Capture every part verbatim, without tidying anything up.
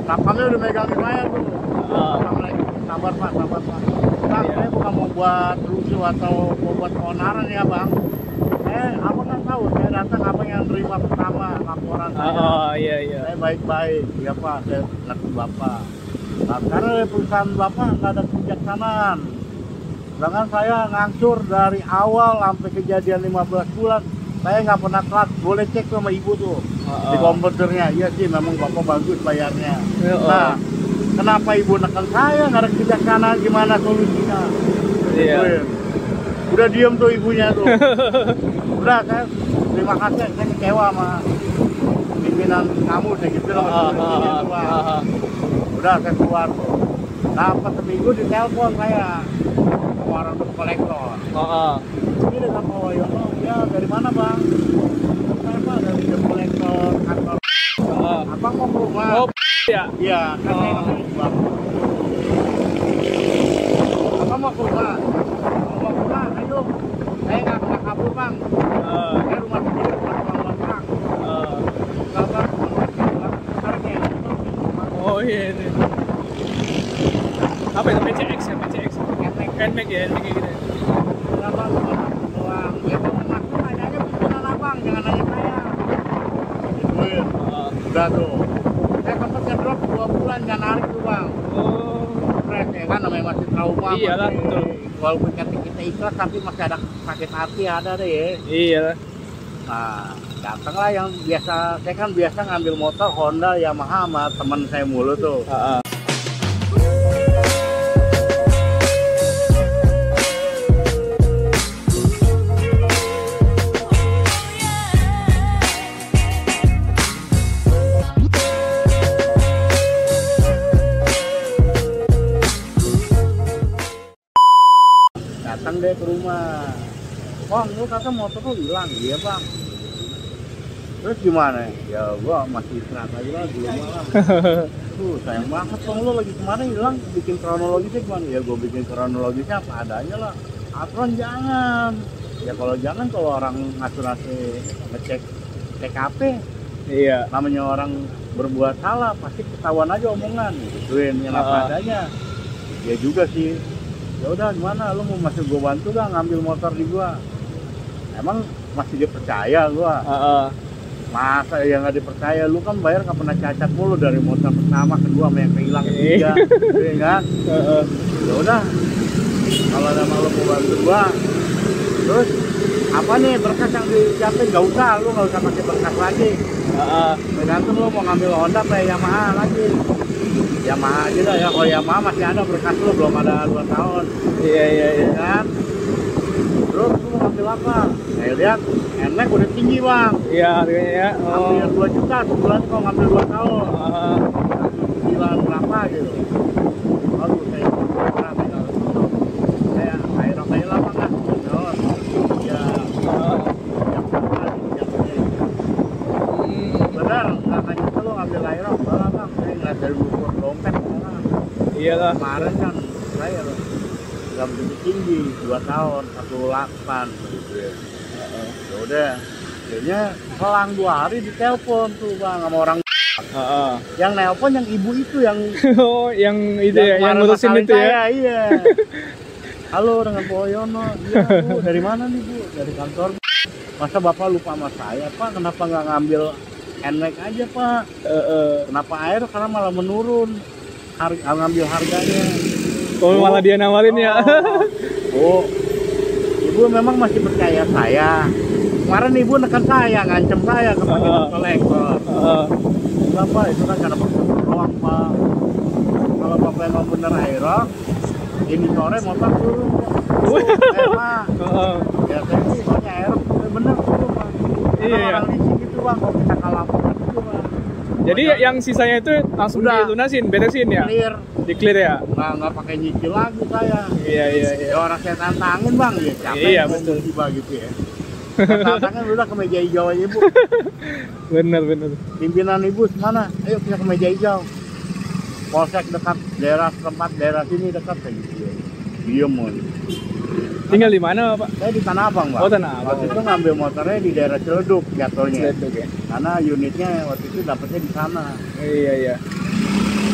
Sapamnya udah megangin saya tuh. Uh. Sabar Pak, sabar Pak. Bang, yeah. Saya bukan mau buat rusuh atau mau buat keonaran ya Bang. Eh, abang kan tahu, saya datang abang yang terima pertama laporan saya. Oh iya iya. Saya baik-baik, ya Pak, saya laku Bapak. Nah, karena perusahaan Bapak nggak ada kebijaksanaan. Sedangkan saya ngangsur dari awal sampai kejadian lima belas bulan. Saya nggak pernah telat, boleh cek sama ibu tuh uh-uh. di komputernya. Iya sih, memang Bapak bagus bayarnya. Uh-uh. Nah, kenapa ibu nekan saya, nggak ada kebijaksanaan, gimana solusinya? Iya. Yeah. Udah diem tuh ibunya tuh. Udah, saya terima kasih, saya kecewa sama pimpinan kamu, saya gitu loh. Uh, uh, uh, uh, uh. Udah, saya keluar tuh. Dapat seminggu di telepon saya sama orang untuk kolektor. Uh, uh. Ini dengan Pak Wayono, ya dari mana Bang? Saya Pak dari kolektor kantor. Uh. Abang mau ke rumah? Oh, ya? Iya, kan saya namanya Bang. Abang mau ke rumah? Mau ke rumah, ayo. Saya nggak pernah kabur Bang. Uh. Saya rumah sendiri, rumah tukang Bang. Uh. Kalau Bang, sekarang ya. Oh iya ini. Apa itu P C X ya? P C X? Nmax ya? Nmax gitu ya? Enggak Bang, doang. Ya Bang, maksud nanyanya pimpinan Abang, jangan nanya saya. Gituin. Uh. Udah tuh. Saya sempat ngedrop dua bulan, jangan narik tuh Bang. Oh. Stres ya kan, namanya masih trauma. Iyalah, masih, betul. Walaupun kita, kita ikhlas, tapi masih ada sakit hati ada deh ya. Iyalah. Nah, datanglah yang biasa, saya kan biasa ngambil motor Honda, Yamaha sama teman saya mulu tuh. Uh-uh. Datang deh ke rumah. Bang, lu kata motor lu hilang. Iya Bang. Terus gimana? Ya gua masih istirahat aja lah di rumah lah. Tuh sayang banget Bang, lu lagi kemana hilang? Bikin kronologisnya gimana? Ya gua bikin kronologisnya apa adanya lah. Aturan jangan. Ya kalau jangan, kalau orang asuransi ngecek T K P. Iya. Namanya orang berbuat salah pasti ketahuan aja omongan. Gituin yang apa uh-uh. adanya. Ya juga sih. Ya udah gimana, lu mau masih gua bantu gak ngambil motor di gua? Emang masih dipercaya gua? Uh-uh. Masa yang nggak dipercaya, lu kan bayar nggak pernah cacat mulu dari motor pertama, kedua, sama yang kehilang ketiga, iya kan? Uh-uh. Ya udah, kalau ada malu mau bantu gua, terus apa nih berkas yang disiapin? Gak usah, lu nggak usah pakai berkas lagi. Uh-uh. Tergantung lu mau ngambil Honda apa Yamaha lagi. Yamaha aja dah ya, kalau Yamaha masih ada berkas lu, belum ada dua tahun. Iya iya iya. Kan? Terus lu mau ngambil apa? Saya lihat Nmax udah tinggi Bang. Iya harganya ya. Oh. Hampir dua juta sebulan kalau ngambil dua tahun. Uh. Sembilan berapa gitu. Aduh saya kurang tinggal. Saya air air lah Bang lah. Terus ya. Uh. Yang pertama yang benar nggak hanya lu ngambil air lah Bang. Saya nggak dari ukur dompet. Iyalah. Kemarin kan saya loh. Gak begitu tinggi, dua tahun, satu delapan gitu ya. Ya udah, akhirnya selang dua hari ditelepon tuh Bang sama orang. Uh-uh. Yang nelpon yang ibu itu yang oh yang itu yang ya, yang ngurusin itu saya, ya. Iya. Halo dengan Pak Wayono. Iya Bu, dari mana nih Bu? Dari kantor. Masa Bapak lupa sama saya Pak? Kenapa nggak ngambil Nmax aja Pak? Uh-uh. Kenapa air? Karena malah menurun. Harga, ngambil harganya. Oh, oh malah dia nawarin oh, ya. Oh, ibu memang masih percaya saya. Kemarin ibu nekan saya, ngancem saya ke uh, kolektor. Uh, Enggak Pak, itu kan karena doang Pak. Kalau Bapak yang ngomong bener aerok, ini sore motor turun. Eh Pak, uh, ya saya sih soalnya aerok bener turun Pak. Iya. Orang licin gitu Bang, kalau kita kalah gitu Bang. Jadi Maka, yang sisanya itu langsung udah dilunasin, beresin ya? Clear. Di clear ya? Nggak, nggak pakai nyicil lagi saya. Iya, iya, iya. Ya, orang saya tantangin Bang, ya capek. Iya, betul. Tiba gitu ya. Tantangin udah ke meja hijau aja Bu. Bener, bener. Pimpinan Ibu mana? Ayo kita ke meja hijau. Polsek dekat, daerah tempat daerah sini dekat kayak gitu ya. Diem mau. Tinggal di mana Pak? Saya di Tanah Abang Pak. Oh Tanah Abang. Waktu itu ngambil motornya di daerah Ciledug jatuhnya. Ciledug ya. Karena unitnya waktu itu dapetnya di sana. Iya iya.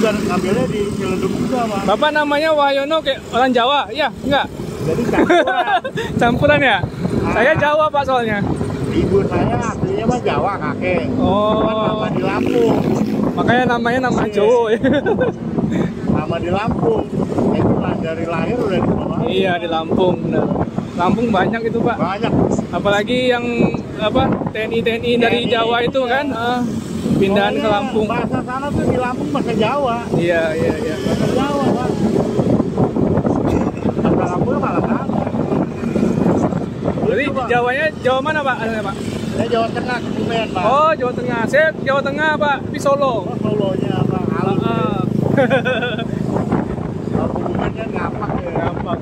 juga ngambilnya di Ciledug juga, Bang. Bapak namanya Wahyono kayak orang Jawa, ya? Enggak? Jadi campuran. Campuran ya? Ah. Saya Jawa Pak soalnya. Ibu saya aslinya mah Jawa kakek. Oh. Cuman nama di Lampung. Makanya namanya nama Iya. Jawa ya. Nama di Lampung. Itu lah dari lahir udah di sana. Iya di Lampung, benar. Lampung banyak itu Pak. Banyak. Apalagi yang apa T N I T N I dari T N I, Jawa itu iya. kan, ah, pindahan ke Pokoknya Lampung. Bahasa sana tuh di Lampung bahasa Jawa. Iya iya iya. Bahasa Jawa, Pak. Bahasa Lampung malah kan. Jadi Jawanya Jawa mana Pak? Asalnya, Pak? Saya Jawa Tengah, Kebumen, Pak. Oh Jawa Tengah. Saya Jawa Tengah Pak, di Solo. Oh, Solonya, Pak. Halus. Ah, Kalau Kebumen kan ngapak ya. gampang.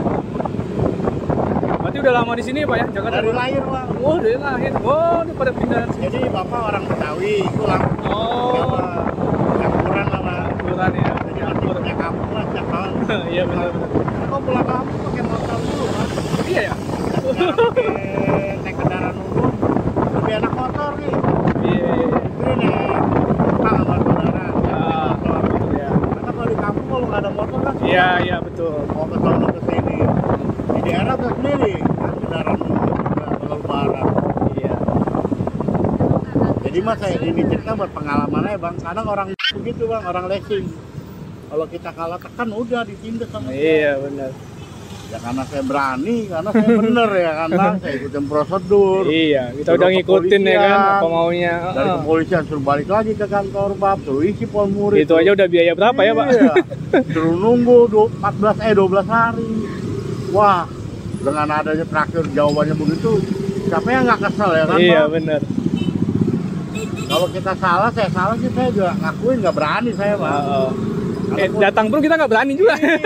Berarti udah lama di sini Pak ya, Jakarta? Dari Pak? lahir, Pak. Oh dari lahir. Oh udah pada pindah. Jadi Bapak orang Betawi, itu Lampung. Oh. Jawa. Campuran lah, Pak. Campuran ya. Jadi masih punya kampung lah, setiap tahun. Iya benar. Kalau pulang kampung pakai motor dulu, Pak. Iya ya. Sekarang pakai naik kendaraan umum, lebih enak motor nih. Iya iya. Ini nih, Pak sama saudara. Ah, Motor. iya. Karena kalau di kampung kalau nggak ada motor kan, Iya iya betul. mau ke sana ke sini. Di daerah tuh sendiri, kan kendaraan umum juga kalau lebaran. Iya. Jadi mas saya ini cerita buat pengalaman aja bang. Kadang orang begitu bang, orang racing. Kalau kita kalah tekan udah ditindas sama dia. Iya benar. Ya karena saya berani, karena saya bener ya, karena saya ikutin prosedur. Iya, kita Suruh udah ngikutin ya kan kepolisian. apa maunya. Dari Heeh. kepolisian suruh balik lagi ke kantor bab, suruh isi formulir. Itu aja udah biaya berapa ya Pak? Iya. Suruh nunggu du- empat belas eh dua belas hari. Wah, dengan adanya terakhir jawabannya begitu, siapa yang nggak kesel ya kan? Iya Bang? benar. Kalau kita salah, saya salah sih saya juga ngakuin nggak berani saya bang. Heeh. Karena Eh, gua- datang pun kita nggak berani juga. Iya.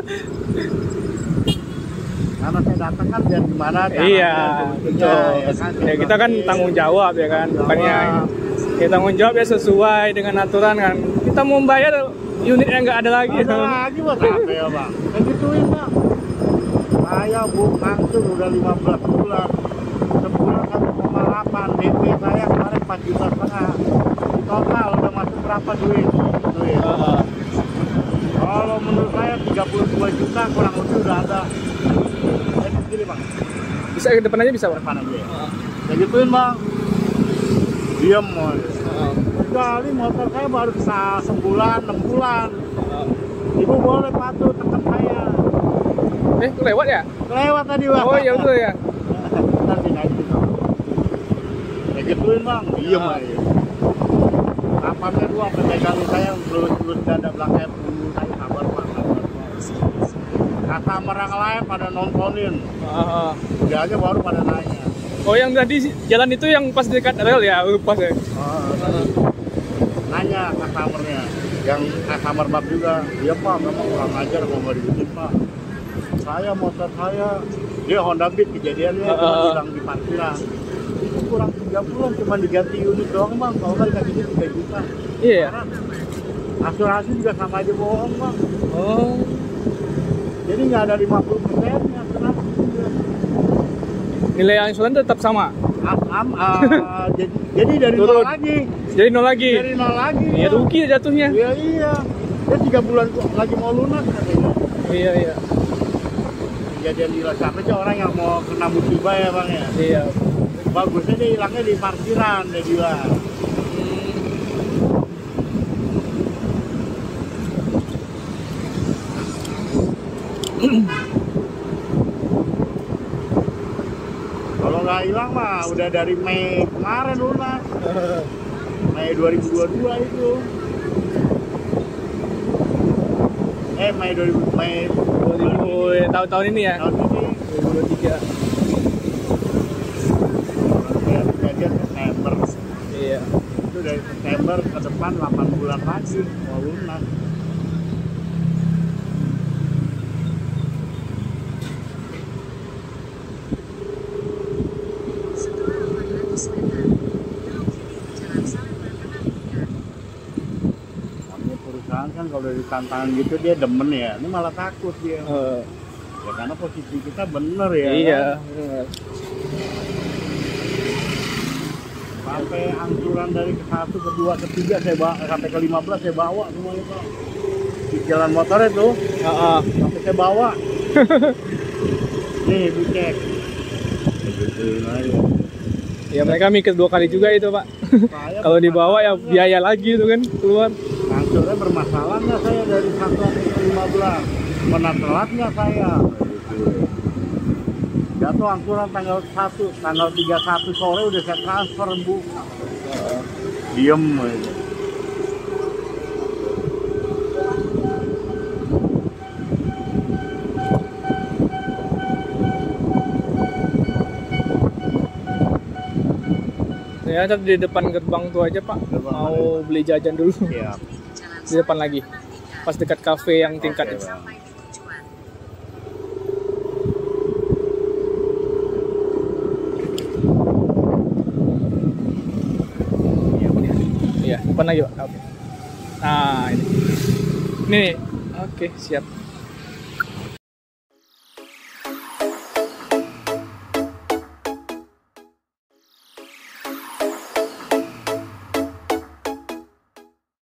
Karena saya datang kan biar gimana caranya, Iya, solusinya, betul. ya kan? Ya kita kan tanggung jawab ya kan, bukannya ya tanggung jawab ya sesuai dengan aturan kan. Kita mau bayar unit yang nggak ada lagi. Ada lagi buat apa ya bang? Saya gituin bang. Saya bu langsung udah lima belas bulan, sebulan satu koma delapan, D P saya kemarin empat juta setengah. Total udah masuk berapa duit? Duit. Heeh. Kalau menurut saya tiga puluh dua juta kurang lebih udah ada. Saya sendiri bang, Bisa ke depan aja bisa Pak. depan aja. Heeh. Saya gituin bang. Diam mau. Heeh. Sekali motor saya baru sa- sebulan, enam bulan. Heeh. Ibu boleh patuh tekan saya. Eh, lewat ya? Lewat tadi bang. Oh iya betul ya. Ntar sini aja gitu. Saya gituin bang, diem Ah. aja. Apanya dua sampai megangin saya terus terus dada belakangnya bunyi saya sabar pak, sabar pak. Customer yang lain pada nontonin, Heeh. dia aja baru pada nanya. Oh yang tadi jalan itu yang pas dekat rel ya, uh, pas ya. Oh, nanya customernya, yang customer bab juga, iya pak, memang kurang ajar kalau nggak dibikin pak. Saya motor saya, dia Honda Beat kejadiannya Uh, cuma uh. hilang di parkiran. Itu kurang tiga bulan cuma diganti unit doang bang, kalau nggak dikasih duit tiga juta. Iya ya. Karena asuransi juga sama aja bohong bang. Oh. Jadi nggak ada lima puluh persen asuransi juga. Nilai angsuran tetap sama. Am, am, ah, jadi, jadi dari Turun. nol lagi, Jadi nol lagi. dari nol lagi. Iya Bang. rugi jatuhnya. Iya iya. Dia tiga bulan lagi mau lunas katanya. Iya iya. Kejadian gila siapa sih orang yang mau kena musibah ya bang ya? Iya. Bagusnya dia hilangnya di parkiran dia bilang. Kalau nggak hilang mah udah dari Mei kemarin lunas. Mei dua ribu dua puluh dua itu. Eh Mei dua ribu Mei dua ribu tahun-tahun ini ya. tahun ini. dua ribu dua puluh tiga. Ya, kejadian September. Iya. Itu dari September ke depan delapan bulan lagi mau lunas. Namanya perusahaan kan kalau dari tantangan gitu dia demen ya, ini malah takut dia. Eh, Ya karena posisi kita bener ya. iya. Kan? Benar. Sampai angsuran dari ke satu, ke dua, ke tiga saya bawa, sampai ke lima belas saya bawa semuanya Pak. Cicilan motor itu, Heeh. sampai saya bawa. Nih dicek. Gituin aja. Ya mereka mikir dua kali juga itu Pak. Saya Kalau dibawa ya bermasalahnya- biaya lagi itu kan keluar. Angsurnya bermasalah nggak saya dari satu sampai ke lima belas? Mana telat nggak saya? Jatuh angsuran tanggal satu, tanggal tiga puluh satu sore udah saya transfer Bu. Diem aja. Ya di depan gerbang tuh aja Pak. Gerbang Mau beli jajan dulu Siap. di depan lagi. Pas dekat kafe yang tingkat Oke, itu. Bang. Iya, depan lagi Pak. Oke. Nah, ini. Ini nih. Oke, siap.